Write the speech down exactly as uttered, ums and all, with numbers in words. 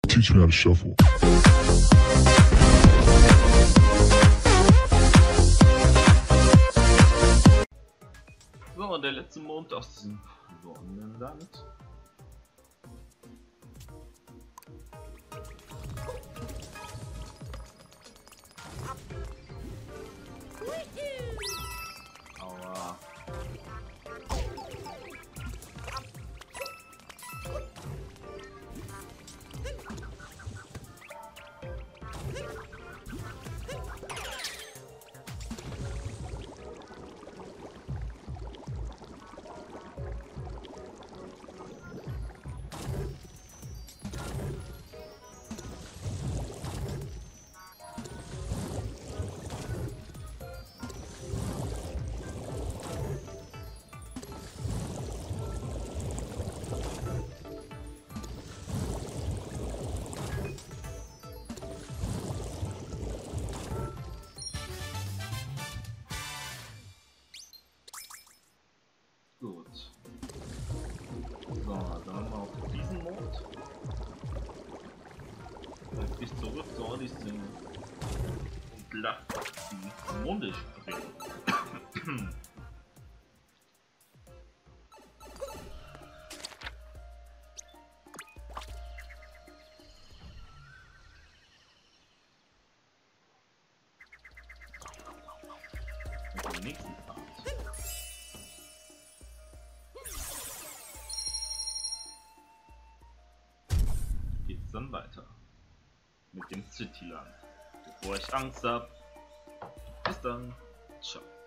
Teach me how to shuffle. So, der letzte Mond aus diesem Sonnenland. Aua. Gut. So, dann haben wir auch diesen Mond. Jetzt bis zurück zur Odyssee und lacht die Monde springen. Mit dem nächsten Part geht's dann weiter mit dem Cityland, bevor ich Angst hab. Bis dann, ciao.